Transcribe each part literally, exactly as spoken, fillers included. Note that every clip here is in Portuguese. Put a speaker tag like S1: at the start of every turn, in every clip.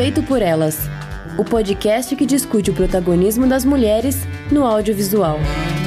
S1: Feito por Elas, o podcast que discute o protagonismo das mulheres no audiovisual.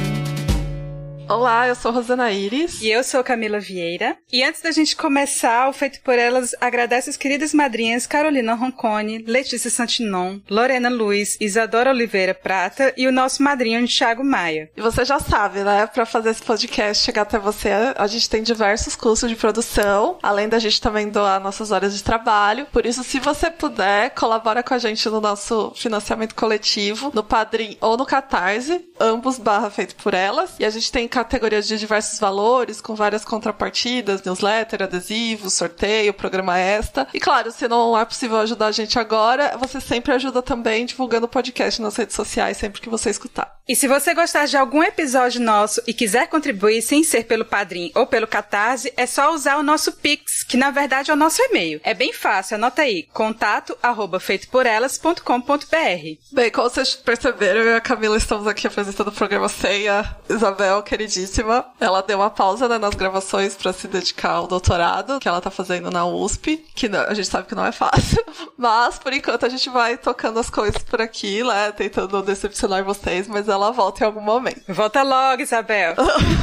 S2: Olá, eu sou Rosana Iris.
S3: E eu sou Camila Vieira. E antes da gente começar, o Feito por Elas agradece as queridas madrinhas Carolina Roncone, Letícia Santinon, Lorena Luiz, Isadora Oliveira Prata e o nosso madrinho Thiago Maia.
S2: E você já sabe, né? Pra fazer esse podcast chegar até você, a gente tem diversos cursos de produção, além da gente também doar nossas horas de trabalho. Por isso, se você puder, colabora com a gente no nosso financiamento coletivo, no Padrim ou no Catarse, ambos barra Feito por Elas. E a gente tem categorias de diversos valores, com várias contrapartidas, newsletter, adesivos, sorteio, programa extra. E claro, se não é possível ajudar a gente agora, você sempre ajuda também divulgando o podcast nas redes sociais, sempre que você escutar.
S3: E se você gostar de algum episódio nosso e quiser contribuir sem ser pelo Padrim ou pelo Catarse, é só usar o nosso Pix, que na verdade é o nosso e-mail. É bem fácil, anota aí, contato arroba feito por elas ponto com ponto b r.
S2: Bem, como vocês perceberam, eu e a Camila estamos aqui apresentando o programa sem a Isabel, queridíssima. Ela deu uma pausa, né, nas gravações para se dedicar ao doutorado que ela tá fazendo na U S P, que não, a gente sabe que não é fácil, mas por enquanto a gente vai tocando as coisas por aqui, né, tentando não decepcionar vocês, mas ela volta em algum momento.
S3: Volta logo, Isabel.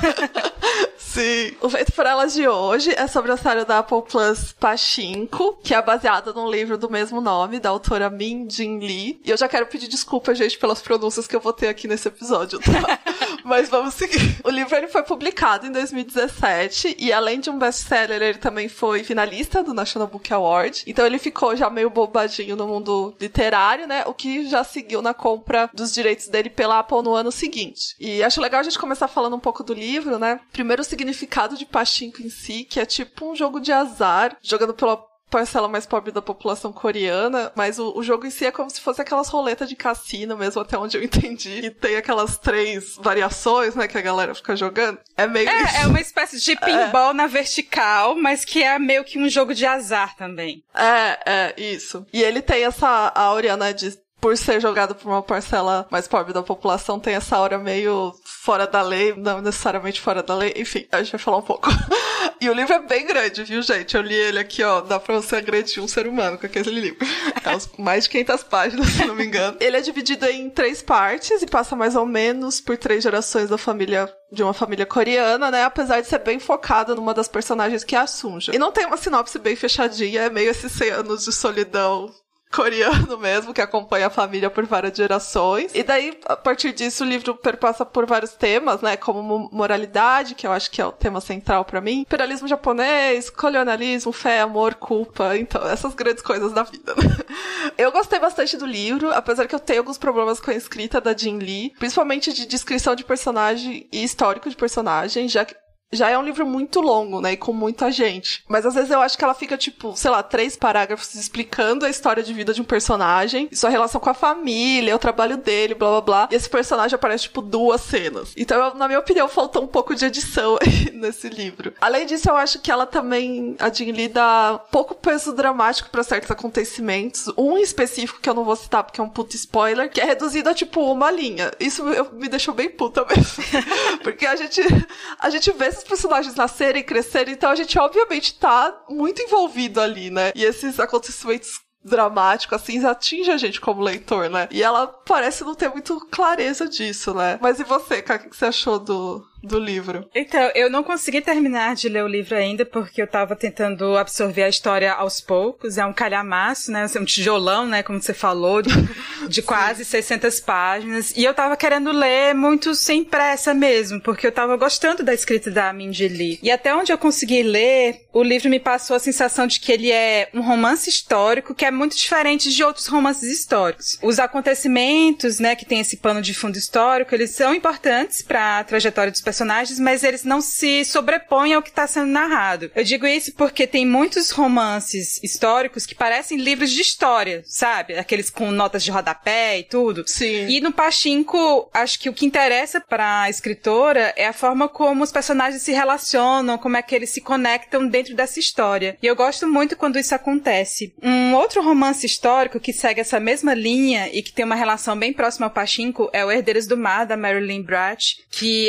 S2: Sim. O Feito por Elas de hoje é sobre a série da Apple Plus Pachinko, que é baseada num livro do mesmo nome, da autora Min Jin Lee. E eu já quero pedir desculpa, gente, pelas pronúncias que eu vou ter aqui nesse episódio, tá? Mas vamos seguir. O livro ele foi publicado em dois mil e dezessete e além de um best-seller, ele também foi finalista do National Book Award. Então ele ficou já meio bombadinho no mundo literário, né? O que já seguiu na compra dos direitos dele pela Apple no ano seguinte. E acho legal a gente começar falando um pouco do livro, né? Primeiro o significado de Pachinko em si, que é tipo um jogo de azar, jogando pela parcela mais pobre da população coreana, mas o, o jogo em si é como se fosse aquelas roletas de cassino mesmo, até onde eu entendi. E tem aquelas três variações, né, que a galera fica jogando. É meio
S3: É,
S2: isso.
S3: é uma espécie de pinball é. na vertical, mas que é meio que um jogo de azar também.
S2: É, é, isso. E ele tem essa áurea, né, de por ser jogado por uma parcela mais pobre da população, tem essa aura meio fora da lei, não necessariamente fora da lei, enfim, a gente vai falar um pouco. E o livro é bem grande, viu, gente? Eu li ele aqui, ó, dá pra você agredir um ser humano com aquele livro. É uns mais de quinhentas páginas, se não me engano. Ele é dividido em três partes e passa mais ou menos por três gerações da família, de uma família coreana, né? Apesar de ser bem focado numa das personagens que é a Sunja. E não tem uma sinopse bem fechadinha, é meio esses cem anos de solidão coreano mesmo, que acompanha a família por várias gerações. E daí, a partir disso, o livro perpassa por vários temas, né, como moralidade, que eu acho que é o tema central pra mim, imperialismo japonês, colonialismo, fé, amor, culpa, então, essas grandes coisas da vida, né? Eu gostei bastante do livro, apesar que eu tenho alguns problemas com a escrita da Jin Lee, principalmente de descrição de personagem e histórico de personagem, já que já é um livro muito longo, né, e com muita gente. Mas às vezes eu acho que ela fica, tipo, sei lá, três parágrafos explicando a história de vida de um personagem, sua relação com a família, o trabalho dele, blá blá blá. E esse personagem aparece, tipo, duas cenas. Então, eu, na minha opinião, faltou um pouco de edição nesse livro. Além disso, eu acho que ela também, a Jin Lee, dá pouco peso dramático pra certos acontecimentos. Um em específico que eu não vou citar porque é um puto spoiler, que é reduzido a, tipo, uma linha. Isso eu, me deixou bem puta mesmo. Porque a gente, a gente vê esses personagens nascerem e crescerem, então a gente obviamente tá muito envolvido ali, né? E esses acontecimentos dramáticos, assim, atinge a gente como leitor, né? E ela parece não ter muito clareza disso, né? Mas e você, Cá, o que você achou do, do livro?
S3: Então, eu não consegui terminar de ler o livro ainda, porque eu tava tentando absorver a história aos poucos. É um calhamaço, né? Um tijolão, né? Como você falou, de, de quase seiscentas páginas. E eu tava querendo ler muito sem pressa mesmo, porque eu tava gostando da escrita da Min Jin Lee. E até onde eu consegui ler, o livro me passou a sensação de que ele é um romance histórico que é muito diferente de outros romances históricos. Os acontecimentos, né, que tem esse pano de fundo histórico, eles são importantes para a trajetória dos personagens, mas eles não se sobrepõem ao que está sendo narrado. Eu digo isso porque tem muitos romances históricos que parecem livros de história, sabe? Aqueles com notas de rodapé e tudo.
S2: Sim.
S3: E no Pachinko, acho que o que interessa para a escritora é a forma como os personagens se relacionam, como é que eles se conectam dentro dessa história. E eu gosto muito quando isso acontece. Um outro romance histórico que segue essa mesma linha e que tem uma relação bem próxima ao Pachinko é o Herdeiros do Mar, da Marilyn Brach, que é uma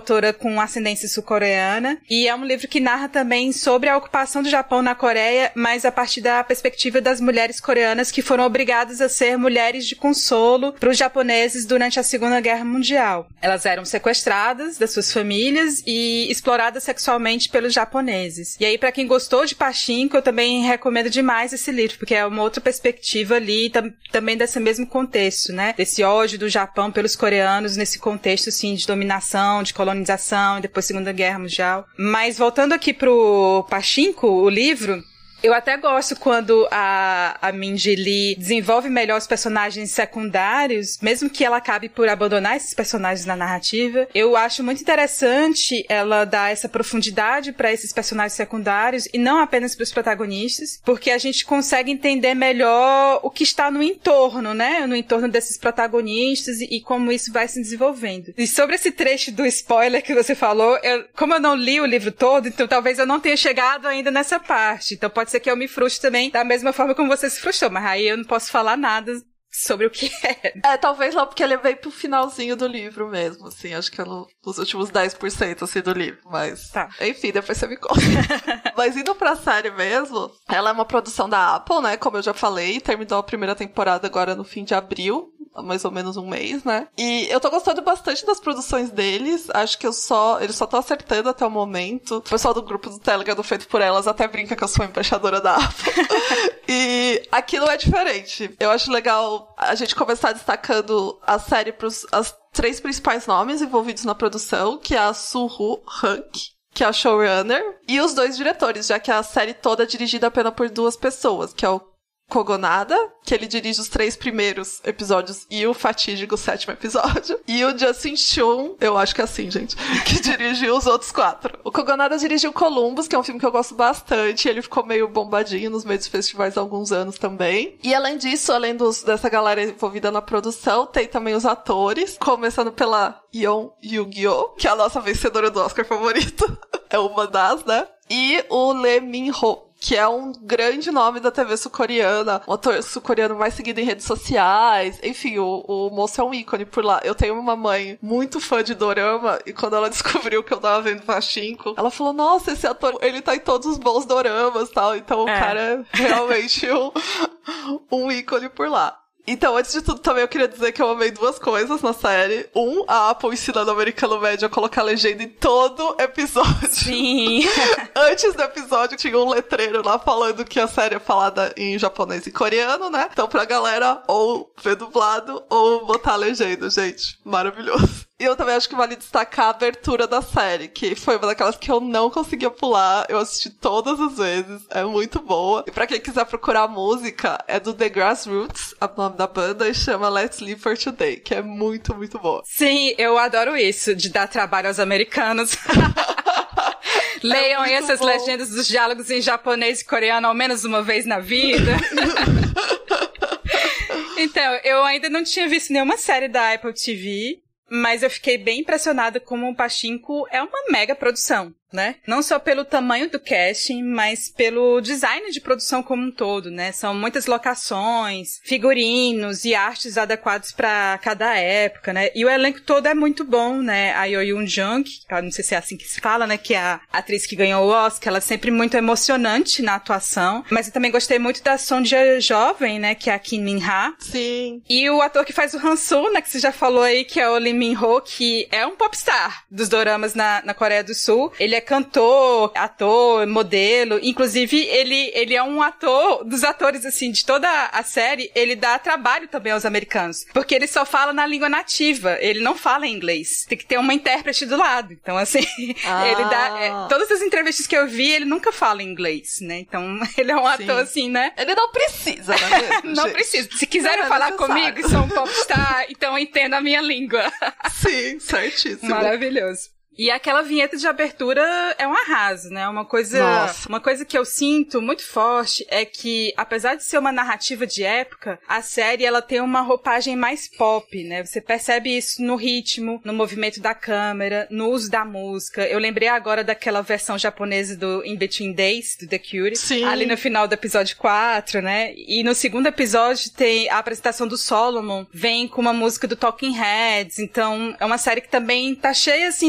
S3: autora com ascendência sul-coreana, e é um livro que narra também sobre a ocupação do Japão na Coreia, mas a partir da perspectiva das mulheres coreanas que foram obrigadas a ser mulheres de consolo para os japoneses durante a Segunda Guerra Mundial. Elas eram sequestradas das suas famílias e exploradas sexualmente pelos japoneses. E aí, para quem gostou de Pachinko, eu também recomendo demais esse livro, porque é uma outra perspectiva ali, tam- também desse mesmo contexto, né? Desse ódio do Japão pelos coreanos, nesse contexto, assim, de dominação, de colonização, e depois Segunda Guerra Mundial. Mas voltando aqui pro Pachinko, o livro... Eu até gosto quando a, a Minji Lee desenvolve melhor os personagens secundários, mesmo que ela acabe por abandonar esses personagens na narrativa. Eu acho muito interessante ela dar essa profundidade para esses personagens secundários e não apenas para os protagonistas, porque a gente consegue entender melhor o que está no entorno, né? No entorno desses protagonistas e, e como isso vai se desenvolvendo. E sobre esse trecho do spoiler que você falou, eu, como eu não li o livro todo, então talvez eu não tenha chegado ainda nessa parte. Então pode ser que eu me frustre também da mesma forma como você se frustrou, mas aí eu não posso falar nada sobre o que é.
S2: É, talvez não, porque ele veio pro finalzinho do livro mesmo, assim, acho que é no, nos últimos dez por cento, assim, do livro, mas...
S3: Tá.
S2: Enfim, depois você me conta. Mas indo pra série mesmo, ela é uma produção da Apple, né, como eu já falei, terminou a primeira temporada agora no fim de abril, mais ou menos um mês, né? E eu tô gostando bastante das produções deles. Acho que eu só... Eles só estão acertando até o momento. O pessoal do grupo do Telegram do Feito por Elas até brinca que eu sou embaixadora da Apple. E aquilo é diferente. Eu acho legal a gente começar destacando a série pros as três principais nomes envolvidos na produção, que é a Soo-Woo Hunk, que é a showrunner, e os dois diretores, já que a série toda é dirigida apenas por duas pessoas, que é o Kogonada, que ele dirige os três primeiros episódios e o fatídico sétimo episódio. E o Justin Chun, eu acho que é assim, gente, que dirigiu os outros quatro. O Kogonada dirigiu Columbus, que é um filme que eu gosto bastante. Ele ficou meio bombadinho nos meios dos festivais há alguns anos também. E além disso, além dos, dessa galera envolvida na produção, tem também os atores, começando pela Yeon Yu-gi-Oh, que é a nossa vencedora do Oscar favorito. É uma das, né? E o Lee Min-ho, que é um grande nome da T V sul-coreana, um ator sul-coreano mais seguido em redes sociais. Enfim, o, o moço é um ícone por lá. Eu tenho uma mãe muito fã de dorama, e quando ela descobriu que eu tava vendo Pachinko, ela falou, nossa, esse ator, ele tá em todos os bons doramas e tal. Então é. O cara é realmente um, um ícone por lá. Então, antes de tudo, também eu queria dizer que eu amei duas coisas na série. Um, a Apple ensinando o americano médio a colocar legenda em todo episódio.
S3: Sim.
S2: Antes do episódio, tinha um letreiro lá falando que a série é falada em japonês e coreano, né? Então, pra galera, ou ver dublado, ou botar legenda, gente. Maravilhoso. E eu também acho que vale destacar a abertura da série, que foi uma daquelas que eu não conseguia pular. Eu assisti todas as vezes. É muito boa. E pra quem quiser procurar música, é do The Grassroots, o nome da banda, e chama Let's Live for Today, que é muito, muito boa.
S3: Sim, eu adoro isso, de dar trabalho aos americanos. Leiam é essas bom. Legendas dos diálogos em japonês e coreano ao menos uma vez na vida. Então, eu ainda não tinha visto nenhuma série da Apple T V, mas eu fiquei bem impressionada como o Pachinko é uma mega produção, né? Não só pelo tamanho do casting, mas pelo design de produção como um todo, né? São muitas locações, figurinos e artes adequados para cada época, né? E o elenco todo é muito bom, né? A Yo Yoon Jung, não sei se é assim que se fala, né? Que é a atriz que ganhou o Oscar, ela é sempre muito emocionante na atuação. Mas eu também gostei muito da Sonja jovem, né? Que é a Kim Min-ha.
S2: Sim.
S3: E o ator que faz o Han-soo, né? Que você já falou aí, que é o Lee Min-ho, que é um popstar dos doramas na, na Coreia do Sul. Ele é cantor, ator, modelo. Inclusive, ele, ele é um ator, dos atores, assim, de toda a série, ele dá trabalho também aos americanos. Porque ele só fala na língua nativa. Ele não fala em inglês. Tem que ter uma intérprete do lado. Então, assim, ah. ele dá... É, todas as entrevistas que eu vi, ele nunca fala em inglês, né? Então, ele é um ator, Sim. assim, né?
S2: Ele não precisa, né?
S3: Não
S2: gente?
S3: precisa. Se quiserem não, falar comigo e sou um popstar, então entenda a minha língua.
S2: Sim, certíssimo.
S3: Maravilhoso. E aquela vinheta de abertura é um arraso, né? Uma coisa,
S2: Nossa.
S3: uma coisa que eu sinto muito forte é que, apesar de ser uma narrativa de época, a série ela tem uma roupagem mais pop, né? Você percebe isso no ritmo, no movimento da câmera, no uso da música. Eu lembrei agora daquela versão japonesa do In Between Days, do The Cure,
S2: Sim.
S3: ali no final do episódio quatro, né? E no segundo episódio tem a apresentação do Solomon, vem com uma música do Talking Heads, então é uma série que também tá cheia, assim, dessa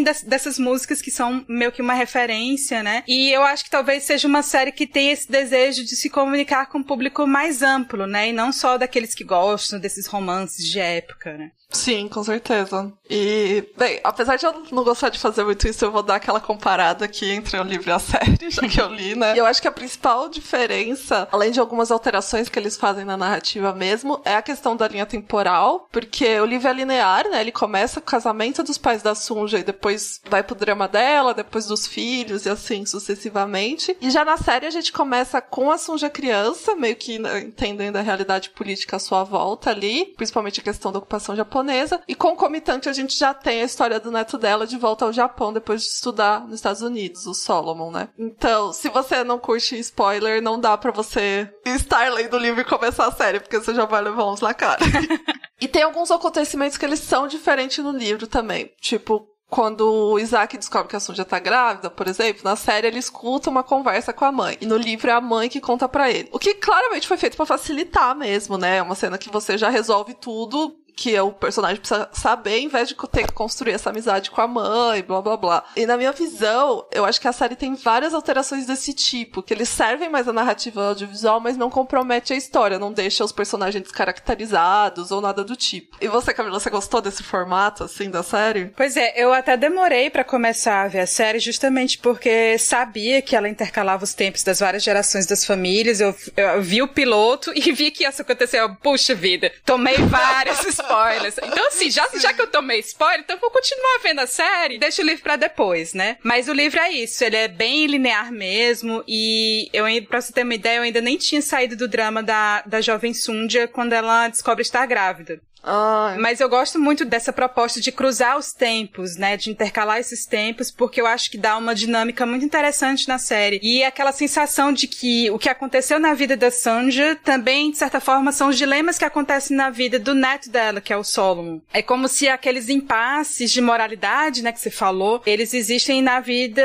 S3: dessas músicas que são meio que uma referência, né? E eu acho que talvez seja uma série que tem esse desejo de se comunicar com um público mais amplo, né? E não só daqueles que gostam desses romances de época, né?
S2: Sim, com certeza. E, bem, apesar de eu não gostar de fazer muito isso, eu vou dar aquela comparada aqui entre o livro e a série, já que eu li, né? E eu acho que a principal diferença, além de algumas alterações que eles fazem na narrativa mesmo, é a questão da linha temporal, porque o livro é linear, né? Ele começa com o casamento dos pais da Sunja e depois vai pro drama dela, depois dos filhos e assim sucessivamente. E já na série a gente começa com a Sunja criança, meio que, né, entendendo a realidade política à sua volta ali, principalmente a questão da ocupação japonesa. E concomitante a gente já tem a história do neto dela de volta ao Japão depois de estudar nos Estados Unidos, o Solomon, né? Então, se você não curte spoiler, não dá pra você estar lendo o livro e começar a série, porque você já vai levar uns na cara. E tem alguns acontecimentos que eles são diferentes no livro também, tipo, quando o Isaac descobre que a Sunja tá grávida, por exemplo, na série ele escuta uma conversa com a mãe. E no livro é a mãe que conta pra ele. O que claramente foi feito pra facilitar mesmo, né? É uma cena que você já resolve tudo que o personagem precisa saber, em vez de ter que construir essa amizade com a mãe, blá, blá, blá. E na minha visão, eu acho que a série tem várias alterações desse tipo, que eles servem mais a narrativa audiovisual, mas não compromete a história, não deixa os personagens descaracterizados ou nada do tipo. E você, Camila, você gostou desse formato, assim, da série?
S3: Pois é, eu até demorei pra começar a ver a série, justamente porque sabia que ela intercalava os tempos das várias gerações das famílias. Eu, eu vi o piloto e vi que isso aconteceu. Puxa vida, tomei vários spoilers. Então, assim, já, já que eu tomei spoiler, então eu vou continuar vendo a série, deixa o livro pra depois, né? Mas o livro é isso, ele é bem linear mesmo, e eu, pra você ter uma ideia, eu ainda nem tinha saído do drama da, da jovem Sunja quando ela descobre estar grávida.
S2: Ah.
S3: Mas eu gosto muito dessa proposta de cruzar os tempos, né, de intercalar esses tempos, porque eu acho que dá uma dinâmica muito interessante na série. E aquela sensação de que o que aconteceu na vida da Sunja também, de certa forma, são os dilemas que acontecem na vida do neto dela, que é o Solomon. É como se aqueles impasses de moralidade, né, que você falou, eles existem na vida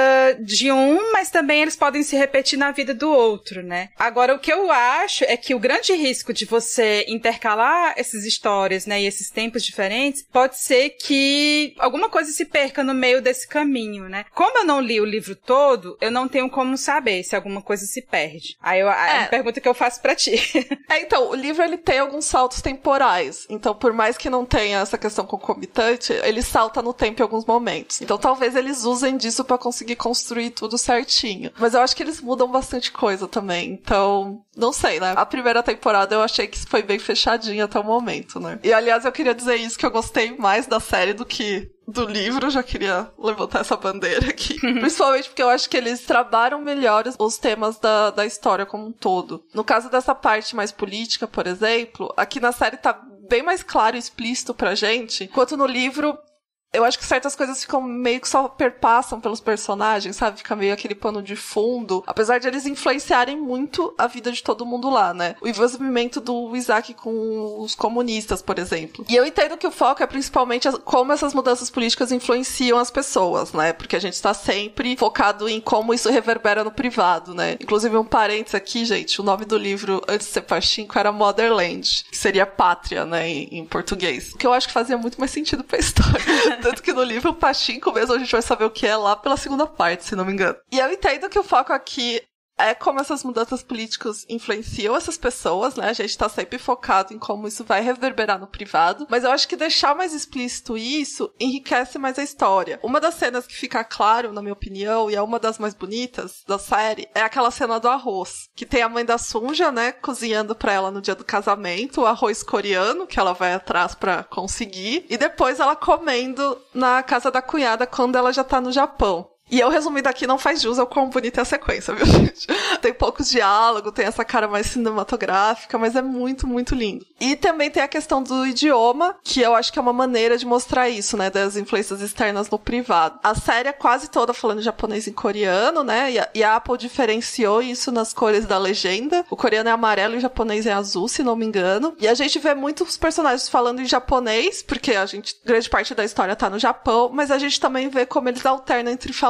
S3: de um, mas também eles podem se repetir na vida do outro, né? Agora, o que eu acho é que o grande risco de você intercalar essas histórias, né, e esses tempos diferentes, pode ser que alguma coisa se perca no meio desse caminho, né? Como eu não li o livro todo, eu não tenho como saber se alguma coisa se perde. Aí eu, é a pergunta que eu faço pra ti.
S2: É, então, o livro, ele tem alguns saltos temporais. Então, por mais que não tenha essa questão concomitante, ele salta no tempo em alguns momentos. Então, talvez eles usem disso pra conseguir construir tudo certinho. Mas eu acho que eles mudam bastante coisa também. Então, não sei, né? A primeira temporada eu achei que foi bem fechadinha até o momento, né? E, aliás, eu queria dizer isso, que eu gostei mais da série do que do livro. Eu já queria levantar essa bandeira aqui. Principalmente porque eu acho que eles trabalham melhor os temas da, da história como um todo. No caso dessa parte mais política, por exemplo, aqui na série tá bem mais claro e explícito pra gente, enquanto no livro eu acho que certas coisas ficam meio que só perpassam pelos personagens, sabe? Fica meio aquele pano de fundo. Apesar de eles influenciarem muito a vida de todo mundo lá, né? O envolvimento do Isaac com os comunistas, por exemplo. E eu entendo que o foco é principalmente como essas mudanças políticas influenciam as pessoas, né? Porque a gente tá sempre focado em como isso reverbera no privado, né? Inclusive, um parênteses aqui, gente. O nome do livro, antes de ser Pachinko, era Motherland, que seria pátria, né? Em, em português. O que eu acho que fazia muito mais sentido pra história. Tanto que no livro Pachinko mesmo a gente vai saber o que é lá pela segunda parte, se não me engano. E eu entendo que o foco aqui é como essas mudanças políticas influenciam essas pessoas, né? A gente tá sempre focado em como isso vai reverberar no privado, mas eu acho que deixar mais explícito isso enriquece mais a história. Uma das cenas que fica claro, na minha opinião, e é uma das mais bonitas da série, é aquela cena do arroz, que tem a mãe da Sunja, né, cozinhando pra ela no dia do casamento, o arroz coreano, que ela vai atrás pra conseguir, e depois ela comendo na casa da cunhada quando ela já tá no Japão. E eu, resumindo aqui, não faz jus ao quão bonita é a sequência, viu, gente? Tem poucos diálogos, tem essa cara mais cinematográfica, mas é muito, muito lindo. E também tem a questão do idioma, que eu acho que é uma maneira de mostrar isso, né, das influências externas no privado. A série é quase toda falando japonês e coreano, né, e a, e a Apple diferenciou isso nas cores da legenda. O coreano é amarelo e o japonês é azul, se não me engano. E a gente vê muitos personagens falando em japonês, porque a gente, grande parte da história tá no Japão, mas a gente também vê como eles alternam entre falar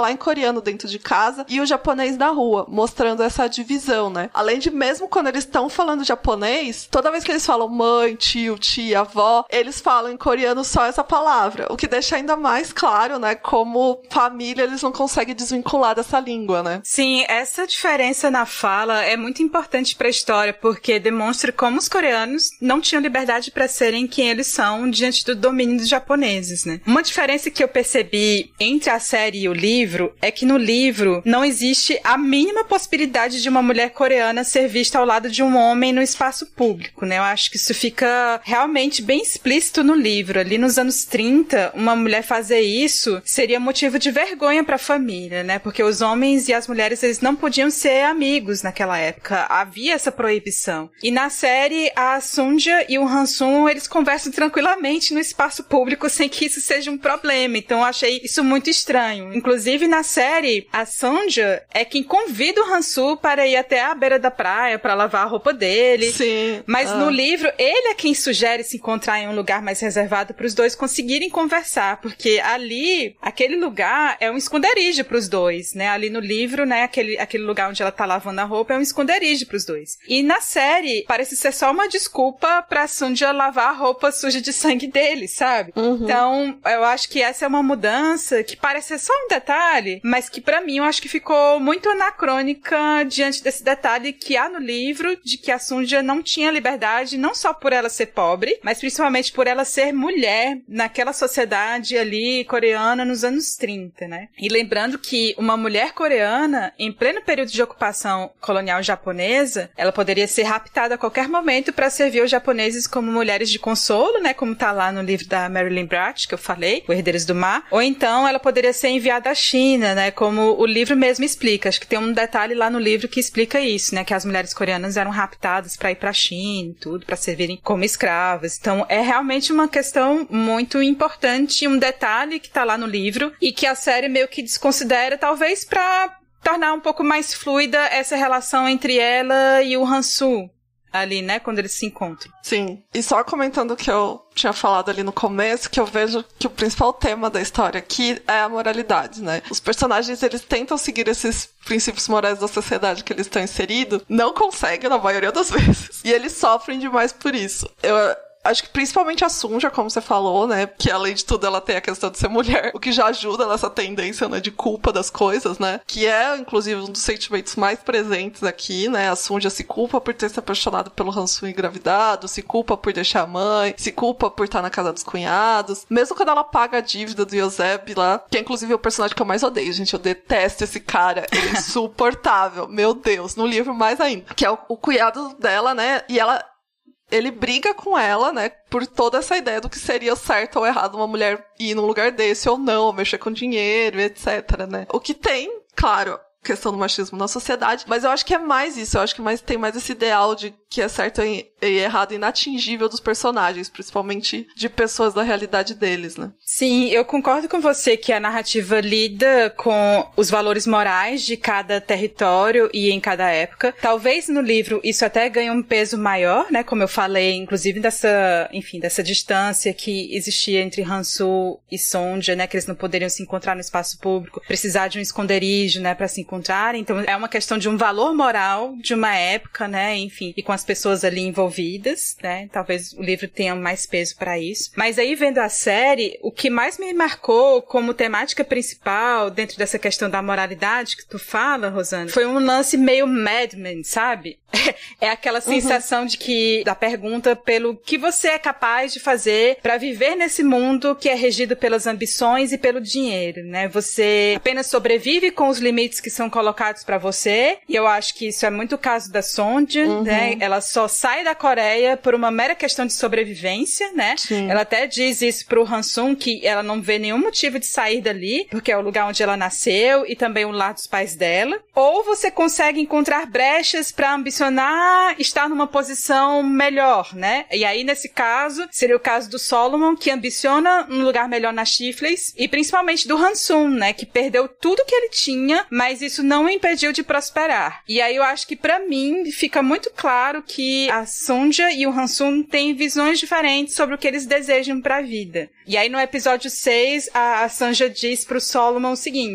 S2: falar em coreano dentro de casa e o japonês na rua, mostrando essa divisão, né? Além de, mesmo quando eles estão falando japonês, toda vez que eles falam mãe, tio, tia, avó, eles falam em coreano só essa palavra, o que deixa ainda mais claro, né, como família eles não conseguem desvincular dessa língua, né?
S3: Sim, essa diferença na fala é muito importante para a história, porque demonstra como os coreanos não tinham liberdade para serem quem eles são diante do domínio dos japoneses, né? Uma diferença que eu percebi entre a série e o livro é que no livro não existe a mínima possibilidade de uma mulher coreana ser vista ao lado de um homem no espaço público, né? Eu acho que isso fica realmente bem explícito no livro. Ali nos anos trinta, uma mulher fazer isso seria motivo de vergonha para a família, né? Porque os homens e as mulheres, eles não podiam ser amigos naquela época. Havia essa proibição. E na série, a Sunja e o Han-sun, eles conversam tranquilamente no espaço público sem que isso seja um problema. Então eu achei isso muito estranho. Inclusive, na série, a Sunja é quem convida o Han-sun para ir até a beira da praia para lavar a roupa dele.
S2: Sim.
S3: Mas
S2: ah.
S3: no livro, ele é quem sugere se encontrar em um lugar mais reservado para os dois conseguirem conversar, porque ali, aquele lugar é um esconderijo para os dois, né? Ali no livro, né, aquele, aquele lugar onde ela tá lavando a roupa é um esconderijo para os dois. E na série, parece ser só uma desculpa pra Sunja lavar a roupa suja de sangue dele, sabe?
S2: Uhum.
S3: Então, eu acho que essa é uma mudança que parece ser só um detalhe, mas que pra mim eu acho que ficou muito anacrônica diante desse detalhe que há no livro, de que a Sunja não tinha liberdade, não só por ela ser pobre, mas principalmente por ela ser mulher naquela sociedade ali coreana nos anos trinta, né? E lembrando que uma mulher coreana, em pleno período de ocupação colonial japonesa, ela poderia ser raptada a qualquer momento para servir os japoneses como mulheres de consolo, né? Como tá lá no livro da Marilyn Bratt, que eu falei, O Herdeiros do Mar. Ou então ela poderia ser enviada à China, né? Como o livro mesmo explica. Acho que tem um detalhe lá no livro que explica isso, né? Que as mulheres coreanas eram raptadas para ir pra China e tudo, para servirem como escravas. Então é realmente uma questão muito importante, um detalhe que tá lá no livro e que a série meio que desconsidera, talvez pra tornar um pouco mais fluida essa relação entre ela e o Han-soo ali, né, quando eles se encontram.
S2: Sim, e só comentando o que eu tinha falado ali no começo, que eu vejo que o principal tema da história aqui é a moralidade, né? Os personagens, eles tentam seguir esses princípios morais da sociedade que eles estão inseridos, não conseguem na maioria das vezes, e eles sofrem demais por isso. Eu acho que principalmente a Sunja, como você falou, né? Que além de tudo ela tem a questão de ser mulher, o que já ajuda nessa tendência, né, de culpa das coisas, né? Que é, inclusive, um dos sentimentos mais presentes aqui, né? A Sunja se culpa por ter se apaixonado pelo Han-soo engravidado, se culpa por deixar a mãe, se culpa por estar na casa dos cunhados. Mesmo quando ela paga a dívida do Yoseb lá, que é inclusive o personagem que eu mais odeio, gente. Eu detesto esse cara. Ele é insuportável. Meu Deus. No livro mais ainda. Que é o, o cunhado dela, né? E ela... Ele briga com ela, né, por toda essa ideia do que seria certo ou errado uma mulher ir num lugar desse ou não, ou mexer com dinheiro, etcétera, né. O que tem, claro, questão do machismo na sociedade, mas eu acho que é mais isso, eu acho que mais, tem mais esse ideal de que é certo e errado inatingível dos personagens, principalmente de pessoas da realidade deles, né?
S3: Sim, eu concordo com você que a narrativa lida com os valores morais de cada território e em cada época. Talvez no livro isso até ganhe um peso maior, né? Como eu falei, inclusive dessa, enfim, dessa distância que existia entre Han-soo e Sunja, né? Que eles não poderiam se encontrar no espaço público, precisar de um esconderijo, né? Para se encontrarem. Então é uma questão de um valor moral de uma época, né? Enfim, e com as pessoas ali envolvidas, né? Talvez o livro tenha mais peso para isso. Mas aí, vendo a série, o que mais me marcou como temática principal dentro dessa questão da moralidade que tu fala, Rosana, foi um lance meio Mad Men, sabe? É aquela sensação uhum. de que, da pergunta pelo que você é capaz de fazer para viver nesse mundo que é regido pelas ambições e pelo dinheiro, né? Você apenas sobrevive com os limites que são colocados para você, e eu acho que isso é muito o caso da Sunja, uhum. né? Ela só sai da Coreia por uma mera questão de sobrevivência, né? Sim. Ela até diz isso pro Han-sung, que ela não vê nenhum motivo de sair dali, porque é o lugar onde ela nasceu e também o lar dos pais dela. Ou você consegue encontrar brechas para ambicionar estar numa posição melhor, né? E aí, nesse caso, seria o caso do Solomon, que ambiciona um lugar melhor na Chifleys, e principalmente do Han-sung, né? Que perdeu tudo que ele tinha, mas isso não o impediu de prosperar. E aí eu acho que, pra mim, fica muito claro que a Sunja e o Han-sung têm visões diferentes sobre o que eles desejam pra vida. E aí, no episódio seis, a Sunja diz pro Solomon o seguinte: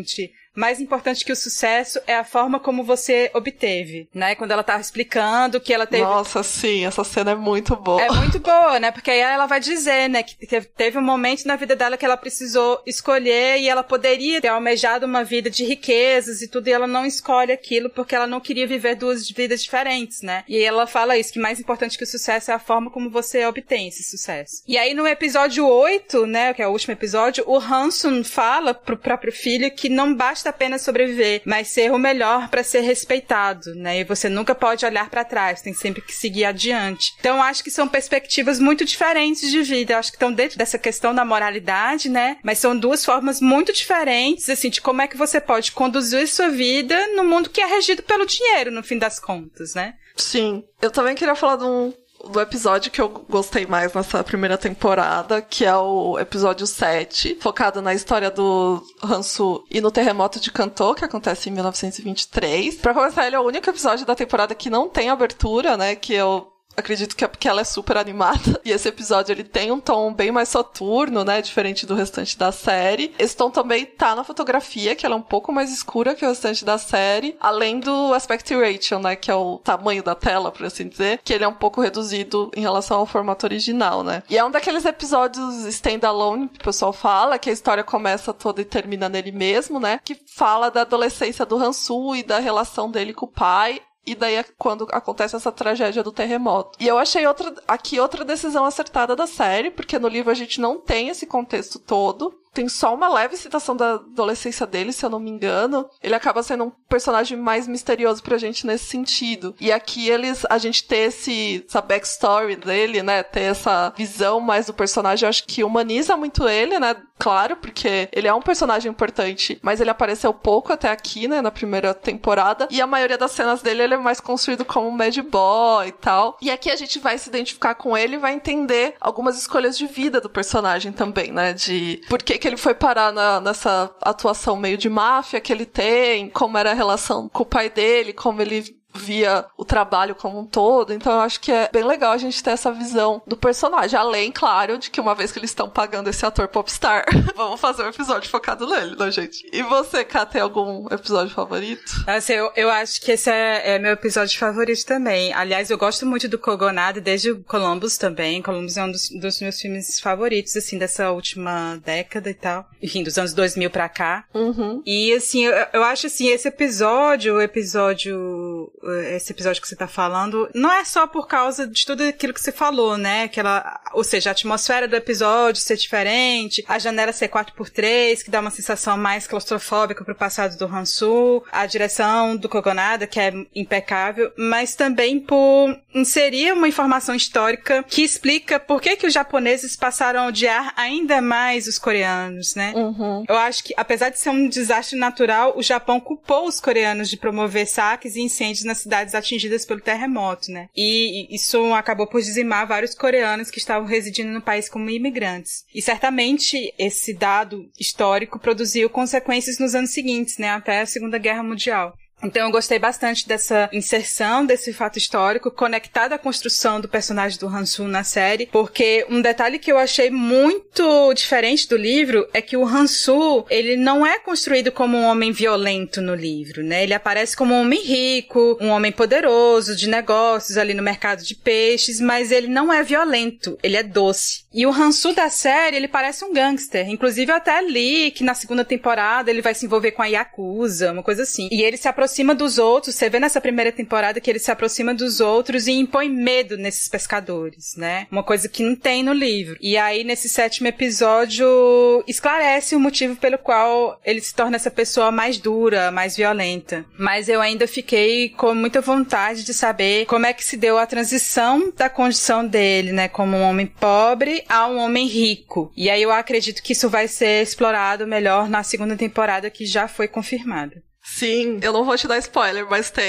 S3: mais importante que o sucesso é a forma como você obteve, né? Quando ela tava explicando que ela teve...
S2: Nossa, sim, essa cena é muito boa.
S3: É muito boa, né? Porque aí ela vai dizer, né, que teve um momento na vida dela que ela precisou escolher e ela poderia ter almejado uma vida de riquezas e tudo, e ela não escolhe aquilo porque ela não queria viver duas vidas diferentes, né? E ela fala isso, que mais importante que o sucesso é a forma como você obtém esse sucesso. E aí no episódio oito, né, que é o último episódio, o Hansun fala pro próprio filho que não basta apenas sobreviver, mas ser o melhor para ser respeitado, né? E você nunca pode olhar para trás, tem sempre que seguir adiante. Então acho que são perspectivas muito diferentes de vida. Eu acho que estão dentro dessa questão da moralidade, né? Mas são duas formas muito diferentes, assim, de como é que você pode conduzir sua vida no mundo que é regido pelo dinheiro, no fim das contas, né?
S2: Sim. Eu também queria falar de um do episódio que eu gostei mais nessa primeira temporada, que é o episódio sete, focado na história do Hansu e no terremoto de Kanto, que acontece em mil novecentos e vinte e três. Pra começar, ele é o único episódio da temporada que não tem abertura, né, que eu acredito que é porque ela é super animada. E esse episódio, ele tem um tom bem mais soturno, né? Diferente do restante da série. Esse tom também tá na fotografia, que ela é um pouco mais escura que o restante da série. Além do aspect ratio, né? Que é o tamanho da tela, por assim dizer. Que ele é um pouco reduzido em relação ao formato original, né? E é um daqueles episódios standalone, que o pessoal fala, que a história começa toda e termina nele mesmo, né? Que fala da adolescência do Hansu e da relação dele com o pai. E daí é quando acontece essa tragédia do terremoto. E eu achei outra, aqui outra decisão acertada da série, porque no livro a gente não tem esse contexto todo. Tem só uma leve citação da adolescência dele, se eu não me engano. Ele acaba sendo um personagem mais misterioso pra gente nesse sentido. E aqui eles, a gente ter esse, essa backstory dele, né? Ter essa visão mais do personagem, eu acho que humaniza muito ele, né? Claro, porque ele é um personagem importante, mas ele apareceu pouco até aqui, né? Na primeira temporada. E a maioria das cenas dele, ele é mais construído como um bad boy e tal. E aqui a gente vai se identificar com ele e vai entender algumas escolhas de vida do personagem também, né? De por que que ele foi parar na, nessa atuação meio de máfia que ele tem, como era a relação com o pai dele, como ele via o trabalho como um todo. Então eu acho que é bem legal a gente ter essa visão do personagem, além, claro, de que uma vez que eles estão pagando esse ator popstar, vamos fazer um episódio focado nele, né, gente? E você, Ká, tem algum episódio favorito?
S3: Assim, eu, eu acho que esse é, é meu episódio favorito também. Aliás, eu gosto muito do Kogonada, desde o Columbus também. Columbus é um dos, dos meus filmes favoritos, assim, dessa última década e tal. Enfim, dos anos dois mil pra cá.
S2: Uhum.
S3: E, assim, eu, eu acho, assim, esse episódio, o episódio... esse episódio que você tá falando, não é só por causa de tudo aquilo que você falou, né? Aquela, ou seja, a atmosfera do episódio ser diferente, a janela ser quatro por três, que dá uma sensação mais claustrofóbica pro passado do Hansu, a direção do Kogonada, que é impecável, mas também por inserir uma informação histórica que explica por que que os japoneses passaram a odiar ainda mais os coreanos, né?
S2: Uhum.
S3: Eu acho que, apesar de ser um desastre natural, o Japão culpou os coreanos de promover saques e incêndios nas cidades atingidas pelo terremoto, né? E isso acabou por dizimar vários coreanos que estavam residindo no país como imigrantes. E certamente esse dado histórico produziu consequências nos anos seguintes, né? Até a Segunda Guerra Mundial. Então eu gostei bastante dessa inserção desse fato histórico conectado à construção do personagem do Hansu na série, porque um detalhe que eu achei muito diferente do livro é que o Hansu, ele não é construído como um homem violento no livro, né? Ele aparece como um homem rico, um homem poderoso, de negócios ali no mercado de peixes, mas ele não é violento, ele é doce. E o Hansu da série, ele parece um gangster. Inclusive, eu até li que na segunda temporada ele vai se envolver com a Yakuza, uma coisa assim. E ele se aproxima dos outros, você vê nessa primeira temporada que ele se aproxima dos outros e impõe medo nesses pescadores, né? Uma coisa que não tem no livro. E aí, nesse sétimo episódio, esclarece o motivo pelo qual ele se torna essa pessoa mais dura, mais violenta. Mas eu ainda fiquei com muita vontade de saber como é que se deu a transição da condição dele, né? Como um homem pobre a um homem rico. E aí eu acredito que isso vai ser explorado melhor na segunda temporada, que já foi confirmada.
S2: Sim, eu não vou te dar spoiler, mas tem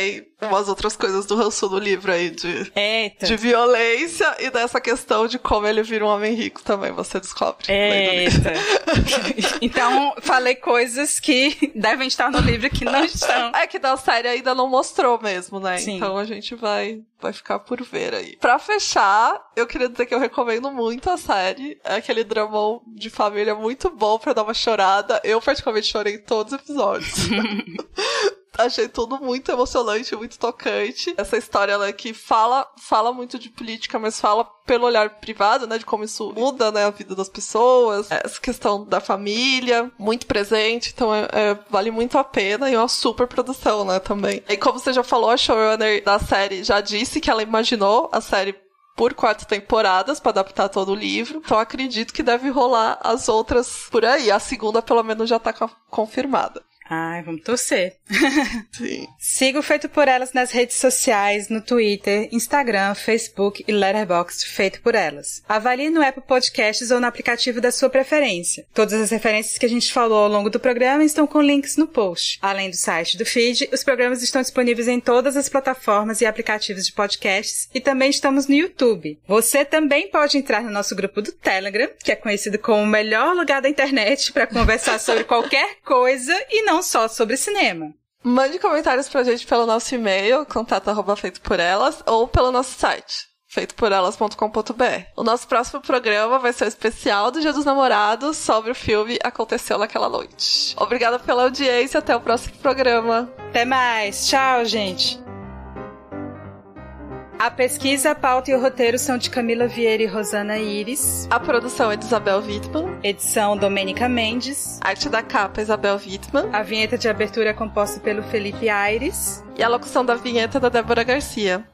S2: umas outras coisas do Hansu no livro aí, de,
S3: Eita.
S2: de violência e dessa questão de como ele vira um homem rico também, você descobre.
S3: Eita. Então, falei coisas que devem estar no livro que não estão.
S2: É que da série ainda não mostrou mesmo, né?
S3: Sim.
S2: Então a gente vai, vai ficar por ver aí. Pra fechar, eu queria dizer que eu recomendo muito a série. É aquele dramão de família muito bom pra dar uma chorada. Eu particularmente chorei em todos os episódios. Achei tudo muito emocionante, muito tocante. Essa história, ela que fala, fala muito de política, mas fala pelo olhar privado, né? De como isso muda, né? A vida das pessoas. Essa questão da família, muito presente. Então, é, é, vale muito a pena. E é uma super produção, né? Também. E como você já falou, a showrunner da série já disse que ela imaginou a série por quatro temporadas pra adaptar todo o livro. Então, acredito que deve rolar as outras por aí. A segunda, pelo menos, já tá confirmada.
S3: Ai, vamos torcer.
S2: Sim.
S3: Siga o Feito por Elas nas redes sociais, no Twitter, Instagram, Facebook e Letterboxd Feito por Elas. Avalie no Apple Podcasts ou no aplicativo da sua preferência. Todas as referências que a gente falou ao longo do programa estão com links no post. Além do site do feed, os programas estão disponíveis em todas as plataformas e aplicativos de podcasts e também estamos no YouTube. Você também pode entrar no nosso grupo do Telegram, que é conhecido como o melhor lugar da internet para conversar sobre qualquer coisa e não só sobre cinema.
S2: Mande comentários pra gente pelo nosso e-mail, contato arroba feito por elas, ou pelo nosso site, feito por elas ponto com ponto b r. O nosso próximo programa vai ser o especial do Dia dos Namorados sobre o filme Aconteceu Naquela Noite. Obrigada pela audiência, até o próximo programa.
S3: Até mais, tchau, gente! A pesquisa, a pauta e o roteiro são de Camila Vieira e Rosana Iris.
S2: A produção é de Isabel Wittmann.
S3: Edição Domênica Mendes.
S2: Arte da capa, Isabel Wittmann.
S3: A vinheta de abertura é composta pelo Felipe Aires.
S2: E a locução da vinheta é da Débora Garcia.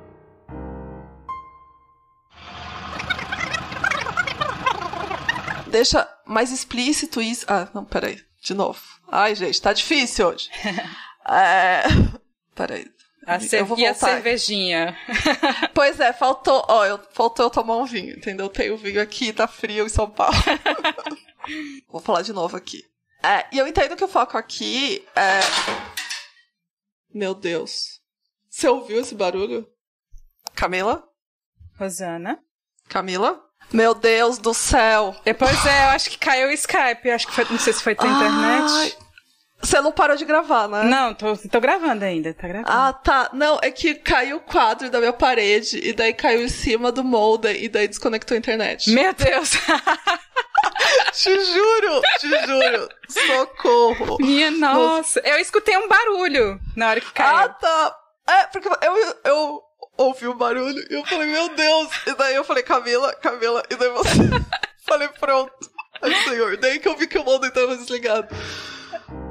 S2: Deixa mais explícito isso... Ah, não, peraí. De novo. Ai, gente, tá difícil hoje. é... Peraí.
S3: A cer-
S2: eu vou
S3: e
S2: voltar.
S3: a cervejinha?
S2: Pois é, faltou, ó, eu, faltou eu tomar um vinho, entendeu? Eu tenho vinho aqui, tá frio em São Paulo. Vou falar de novo aqui. É, e eu entendo que o foco aqui é... Meu Deus. Você ouviu esse barulho? Camila?
S3: Rosana?
S2: Camila? Meu Deus do céu.
S3: E, pois é, eu acho que caiu o Skype. Eu acho que foi, não sei se foi tua internet.
S2: Ai, você não parou de gravar, né?
S3: Não, tô, tô gravando ainda, tá gravando.
S2: Ah, tá. Não, é que caiu o quadro da minha parede e daí caiu em cima do molde e daí desconectou a internet.
S3: Meu Deus!
S2: Te juro, te juro. Socorro.
S3: Minha nossa. Eu escutei um barulho na hora que caiu.
S2: Ah, tá. É, porque eu, eu ouvi o barulho e eu falei, meu Deus. E daí eu falei, Camila, Camila. E daí você... falei, pronto. Ai, senhor. Daí que eu vi que o molde estava desligado.